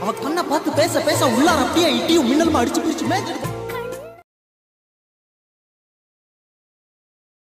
அவ கண்ணை பார்த்து பேச பேச உள்ளார அப்படியே இட்டியும் மின்னலுமா அடிச்சு பிடிச்சு மேய்ச்சிருக்கும்.